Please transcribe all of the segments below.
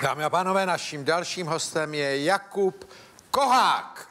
Dámy a pánové, naším dalším hostem je Jakub Kohák.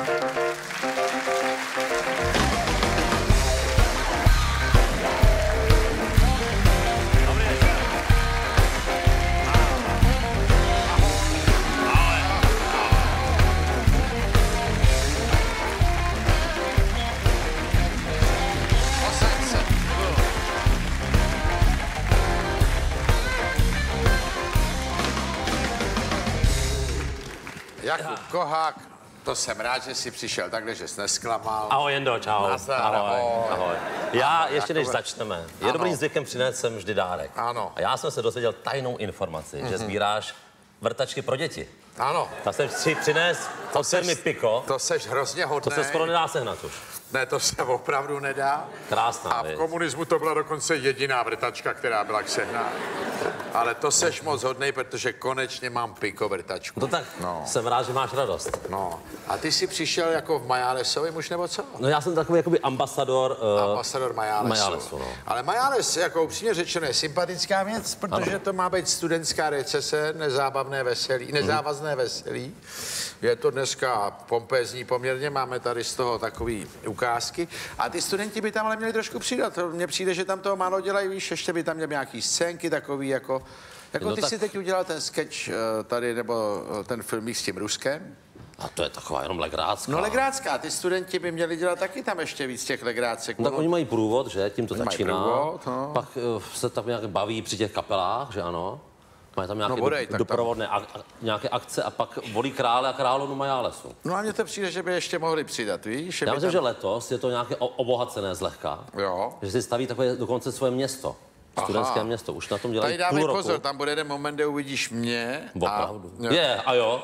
Jakub Kohák, to jsem rád, že jsi přišel takhle, že jsi nesklamal. Ahoj Jendo, čau. Ahoj. Já ještě než začneme, je dobrým zvykem přinést sem vždy dárek. Ano. A já jsem se dozvěděl tajnou informaci, že sbíráš vrtačky pro děti. Ano. Tak jsem si přines od firmy Pico. To seš hrozně hodnej. To se skoro nedá sehnat už. Ne, to se opravdu nedá. Krásná, a v komunismu to byla dokonce jediná vrtačka, která byla k sehnání. Ale to seš moc hodnej, protože konečně mám Pico vrtačku. To tak, jsem rád, že máš radost. No, a ty jsi přišel jako v Majálesovém už nebo co? No já jsem takový jakoby ambasador Majálesu, no. Ale Majáles, jako upřímně řečeno, je sympatická věc, protože to má být studentská recese, nezávazné veselí. Je to dneska pompézní poměrně, máme tady z toho takový ukázky. A ty studenti by tam ale měli trošku přidat. Mně přijde, že tam toho málo dělají, víš, ještě by tam měli nějaký scénky takový jako no ty tak... si teď udělal ten sketch tady, nebo ten filmík s tím Ruskem. A to je taková jenom legrácká. No legrácká, ty studenti by měli dělat taky tam ještě víc těch legrácek. No, tak oni mají průvod, že? Tím to začíná. Průvod, no. Pak se tam nějak baví při těch kapelách, že ano? Mají tam nějaké doprovodné nějaké akce a pak volí krále a královnu Majálesu. No a mně to přijde, že by ještě mohli přidat, víš? Já myslím, že letos je to nějaké obohacené zlehka. Jo. Že si staví takové dokonce svoje město. Studentské město, už na tom dělají půl roku. Tady dávej pozor, tam bude jeden moment, kde uvidíš mě. Opravdu. A jo.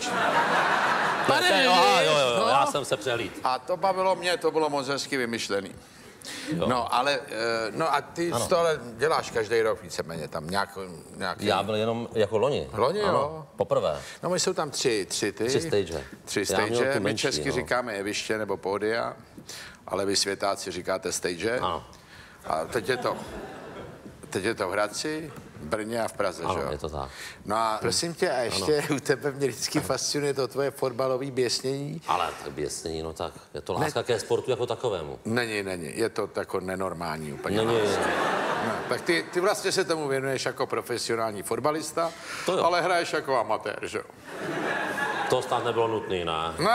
Já jsem se přehlíd. A to bavilo mě, to bylo moc hezky vymyšlený. Jo. No, ale, no a ty to ale děláš každý rok víceméně tam nějaký... Já byl jenom jako loni. Loni, jo. Poprvé. No, my jsou tam tři stage. Tři stage, my česky říkáme jeviště nebo pódia, ale vy světáci říkáte stage. Ano. A teď je to v Hradci, v Brně a v Praze, že jo? Je to tak. No a prosím tě, a ještě u tebe mě vždycky fascinuje to tvoje fotbalové běsnění. Ale tak běsnění, no tak, je to láska ke sportu jako takovému. Není, je to jako nenormální úplně. Není. No, tak ty vlastně se tomu věnuješ jako profesionální fotbalista, ale hraješ jako amatér, že jo? To snad nebylo nutný, ne?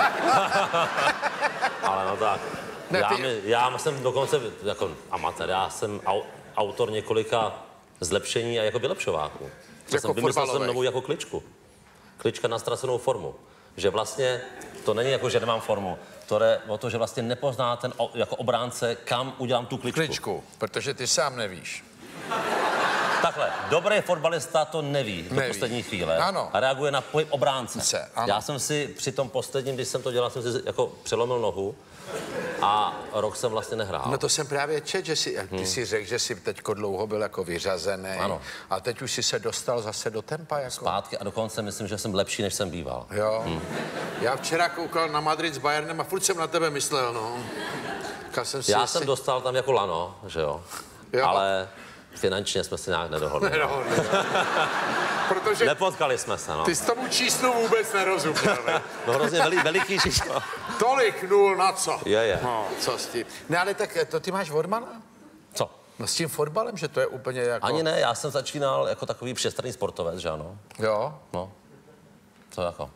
Ale no tak. Já jsem dokonce jako amatér, já jsem autor několika zlepšení a jako vylepšováků. Jako vymyslel jsem novou jako kličku. Klička na ztracenou formu. Že vlastně to není jako, že nemám formu. To je o to, že vlastně nepozná ten jako obránce, kam udělám tu kličku. Protože ty sám nevíš. Takhle, dobrý fotbalista to neví do poslední chvíle. Ano. A reaguje na pohyb obránce. Ano. Já jsem si při tom posledním, když jsem to dělal, jsem si jako přelomil nohu. A rok jsem vlastně nehrál. No to jsem právě četl, že ty si řekl, že jsi teďko dlouho byl jako vyřazený. Ano. A teď už si se dostal zase do tempa jako. Zpátky a dokonce myslím, že jsem lepší, než jsem býval. Jo. Já včera koukal na Madrid s Bayernem a furt jsem na tebe myslel, no. Já jsem dostal tam jako lano, že jo. Ale finančně jsme se nějak nedohodli. Protože nepotkali jsme se, no. Ty jsi tomu číslu vůbec nerozuměl, ne? No hrozně veliký číslo. Tolik nul na co? Je. No, co s tím? Ne, ale tak to ty máš Vormana? Co? No s tím fotbalem, že to je úplně jako... Ani ne, já jsem začínal jako takový všestranný sportovec, že ano? Jo? No. Co jako?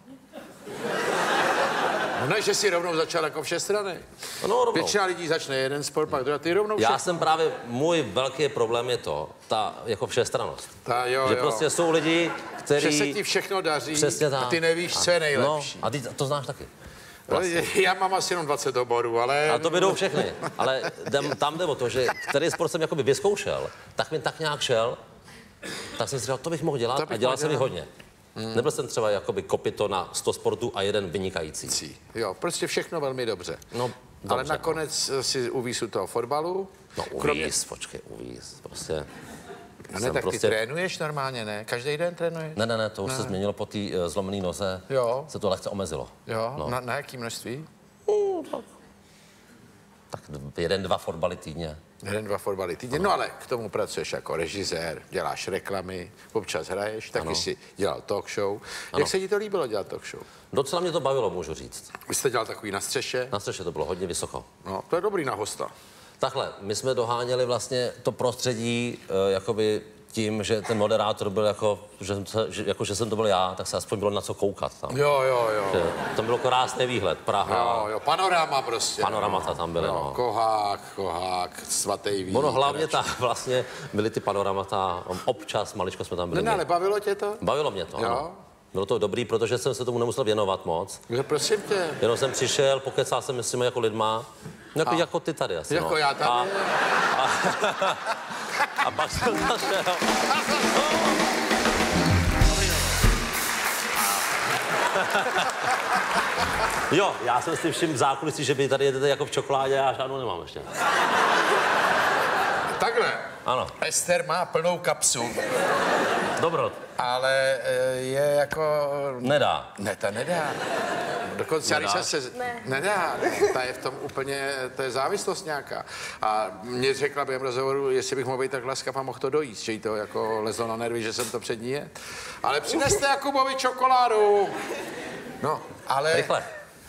No ne, že jsi rovnou začal jako všestranný. No rovnou. Většina lidí začne jeden sport, pak druhý, ty rovnou Já jsem právě, můj velký problém je to, ta jako všestrannost. Že prostě jsou lidi, kteří... Že se ti všechno daří a ty nevíš, co je nejlepší. No, a ty to znáš taky. Vlastně. Já mám asi jenom 20 oborů, ale... A to jdou všechny. Ale tam jde o to, že který sport jsem jakoby vyzkoušel, tak mi tak nějak šel, tak jsem si říkal, to bych mohl dělat a dělal jsem ji hodně. Nebyl jsem třeba jakoby kopito na 100 sportů a jeden vynikající. Jo, prostě všechno velmi dobře. No, dobře, ale nakonec si uvíz u toho fotbalu. No uvíz, prostě. A ne, tak ty trénuješ normálně, ne? Každý den trénuješ? Ne, to už se změnilo po té zlomené noze. Jo. Se to lehce omezilo. Jo, na jaký množství? Tak Tak 1-2 fotbaly týdně. 1-2 fotbaly týdně. No ale k tomu pracuješ jako režisér, děláš reklamy, občas hraješ, taky si dělal talk show. Jak se ti to líbilo dělat talk show? Docela mě to bavilo, můžu říct. Vy jste dělal takový na střeše? Na střeše to bylo hodně vysoko. No, to je dobrý na hosta. Takhle, my jsme doháněli vlastně to prostředí jakoby tím, že ten moderátor byl že jsem to byl já, tak se aspoň bylo na co koukat tam. Jo. Že tam bylo krásný výhled, Praha. Jo, panorama prostě. Panoramata tam byly, no. Kohák, svatý vítr. Ono hlavně vlastně byly ty panoramata, občas maličko jsme tam byli. Ne, ale bavilo tě to? Bavilo mě to, ano. Bylo to dobrý, protože jsem se tomu nemusel věnovat moc. No, prosím tě. Jenom jsem přišel, pokecal jsem s těmi jako lidma, jako ty tady asi, Jako já tady. A pak jsem zašel. Jo, já jsem si všiml v zákulisí, že vy tady jedete jako v čokoládě a žádnou nemám ještě. Takhle. Ano. Ester má plnou kapsu. Dobrot. Ale je jako... Nedá. Ne, ta nedá. Dokonce Alisa se... Nedá. Ta je v tom úplně... To je závislost nějaká. A mě řekla během rozhovoru, jestli bych mohl být tak laskav a mohl to dojíst, že jí to jako lezlo na nervy, že jsem to před ní je. Ale přineste Jakubovi čokoládu. No, ale... Rychle.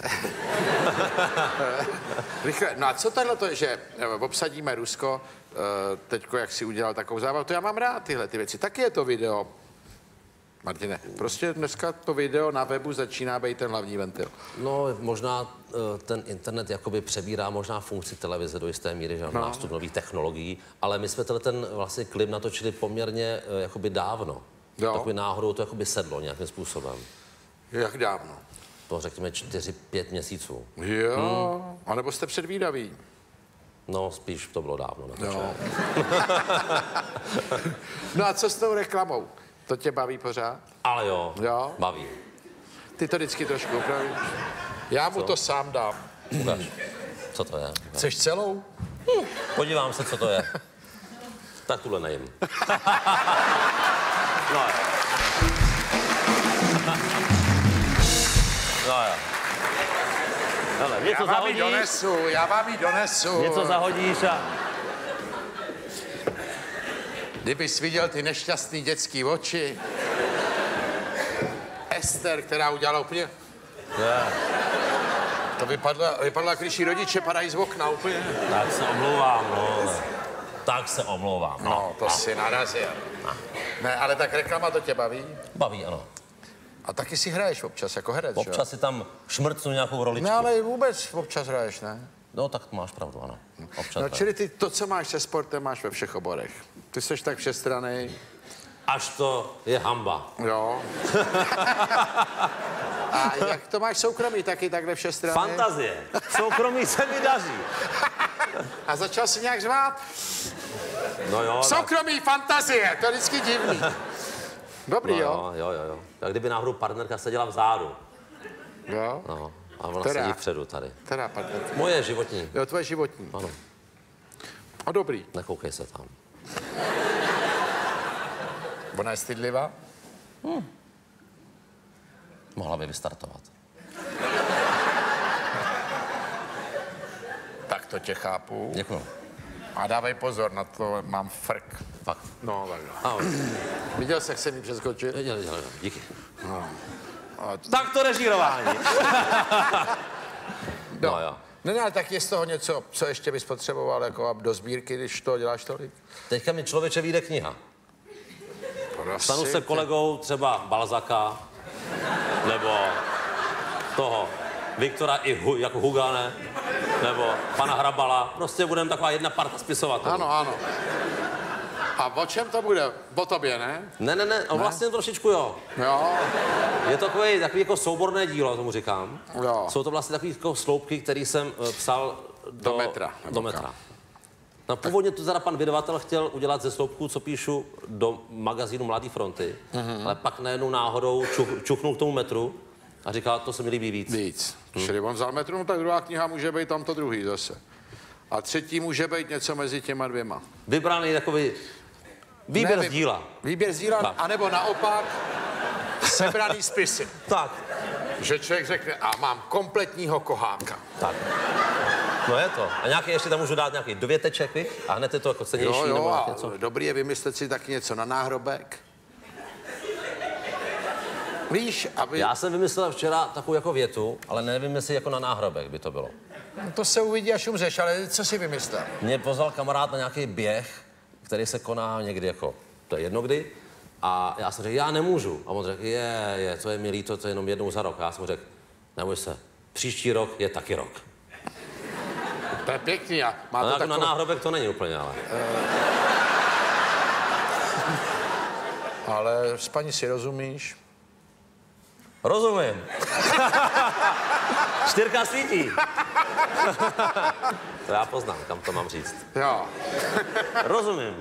Rychle. No a co tohle, že obsadíme Rusko, teďko, jak si udělal takovou zábavu, to já mám rád tyhle ty věci. Taky je to video. Martine, prostě dneska to video na webu začíná být ten hlavní ventil. No, možná ten internet jakoby přebírá možná funkci televize do jisté míry, že nástup nových technologií, ale my jsme ten vlastně klip natočili poměrně jakoby dávno. Jo. Takový náhodou to jakoby sedlo nějakým způsobem. Jak dávno? To řekněme 4-5 měsíců. Jo, anebo jste předvídaví. No, spíš to bylo dávno. No. No a co s tou reklamou? To tě baví pořád? Ale jo, baví. Ty to vždycky trošku upravíš. Já mu to sám dám. Ukaž, co to je. Chceš celou? Podívám se, co to je. Tak tuhle nejím. No jo. No jo. Hele, něco zahodíš. Já vám ji donesu. Něco zahodíš a... Kdybys viděl ty nešťastný dětský oči. Ester, která udělala úplně... To vypadla, když jí rodiče padají z okna úplně. Tak se omlouvám, no. Tak se omlouvám. No, to si narazil. Ne, ale tak reklama to tě baví? Baví, ano. A taky si hraješ občas jako herec, občas si tam šmrcnu nějakou roličku. Ne, ale vůbec občas hraješ, ne? No, tak máš pravdu, ano. Občas no, čili ty to, co máš se sportem, máš ve všech oborech. Ty jsi tak všestranný. Až to je hamba. Jo. A jak to máš soukromí taky takhle všestranný? Fantazie. Soukromí se mi daří. A začal si nějak řvát? No jo. Soukromí fantazie, to je vždycky divný. Dobrý, no, jo. Tak kdyby náhodou partnerka seděla vzadu. Jo. No, a ona sedí vpředu tady. Která partnerka? Moje životní. Jo, tvoje životní. Ano. A dobrý. Nekoukej se tam. Ona je stydlivá? Mohla by vystartovat. Tak to tě chápu. Děkuju. A dávej pozor, na to mám frk. Fakt. No, takhle. Ahoj. Viděl jsi, jak jsem mi přeskočil? Viděl, díky. No. Tak to režírování. No jo. Ne, ale tak je z toho něco, co ještě bys potřeboval jako do sbírky, když to děláš tolik? Teďka mi člověče vyjde kniha. Stanu se kolegou třeba Balzaka, nebo toho Viktora jako Hugane, nebo pana Hrabala. Prostě budeme taková jedna parta spisovatelů. Ano. A o čem to bude? O tobě, ne? Ne, vlastně trošičku jo. Jo. Je to takový jako souborné dílo, tomu říkám. Jo. Jsou to vlastně takové jako sloupky, které jsem psal do metra. Do metra. No, původně to teda pan vydavatel chtěl udělat ze sloupků, co píšu do magazínu Mladé fronty, ale pak najednou náhodou čuchnul k tomu metru a říkal, to se mi líbí víc. Čili on vzal metru, no tak druhá kniha může být tamto druhý zase. A třetí může být něco mezi těma dvěma. Vybraný takový výběr z díla. Výběr z díla, anebo naopak sebraný spisy. Tak. Že člověk řekne, a mám kompletního koháka. Tak. No je to. A nějaký ještě tam můžu dát nějaký dověteček, a hned je to jako cenější nebo a něco. dobrý je vymyslet si taky něco na náhrobek. Víš, aby... Já jsem vymyslel včera takovou jako větu, ale nevím, jestli jako na náhrobek by to bylo. No to se uvidí, až umřeš, ale co si vymyslel? Mě pozval kamarád na nějaký běh, který se koná někdy jako, to je jedno kdy, a já jsem řekl, já nemůžu. A on řekl, to je mi líto, to je jenom jednou za rok. A já jsem řekl, neboj se, příští rok je taky rok. To je pěkný a má to to jako takovou... na náhrobek to není úplně, ale... Ale s paní si rozumíš? Rozumím. 4 svítí. To já poznám, kam to mám říct. Jo. Rozumím.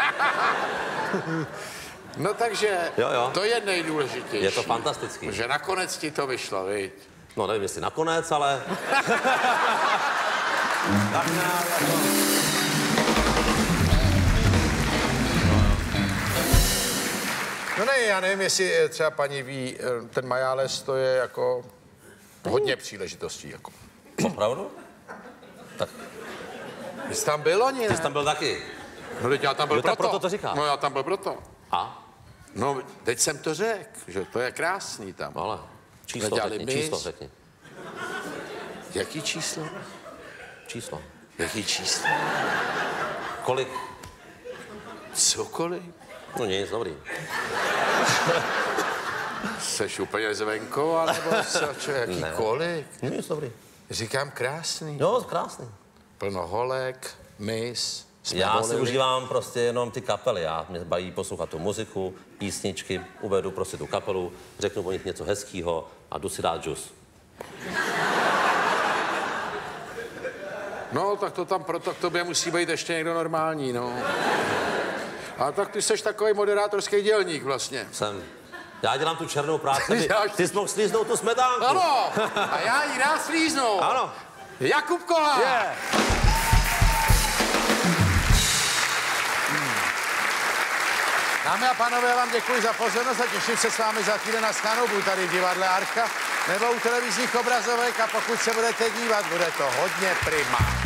No takže jo. to je nejdůležitější. Je to fantastický. Že nakonec ti to vyšlo, viď? No nevím, jestli nakonec, ale... Tak nějak jako... No ne, já nevím, jestli třeba paní ví, ten Majáles to je jako hodně příležitostí. Jako. Opravdu? Tak. Ty jsi tam byl oni, ne? Ty jsi tam byl taky. No teď já tam byl proto to říkáš. No já tam byl proto. A? No teď jsem to řekl, že to je krásný tam. Ale číslo řekni. Jaký číslo? Číslo. Jaký číslo? Kolik? Cokoliv? No nic, dobrý. Seš úplně zvenkou, alebo jaký Ne. kolik? Nic, dobrý. Říkám krásný. Jo, krásný. Plno holek, mis. Já si užívám prostě jenom ty kapely. Já mě baví poslouchat tu muziku, písničky, uvedu prostě tu kapelu, řeknu o nich něco hezkýho a jdu si dát džus. No, tak to tam proto k tobě musí být ještě někdo normální, no. A tak ty seš takový moderátorský dělník vlastně. Jsem. Já dělám tu černou práci, ty jsi mohl slíznout tu smetánku. Ano, a já ji rád slíznu. Ano. Jakub Kohá. Yeah. Dámy a pánové, já vám děkuji za pozornost a těším se s vámi za týden na shledanou. Budu tady v divadle Archa nebo u televizních obrazovek a pokud se budete dívat, bude to hodně prima.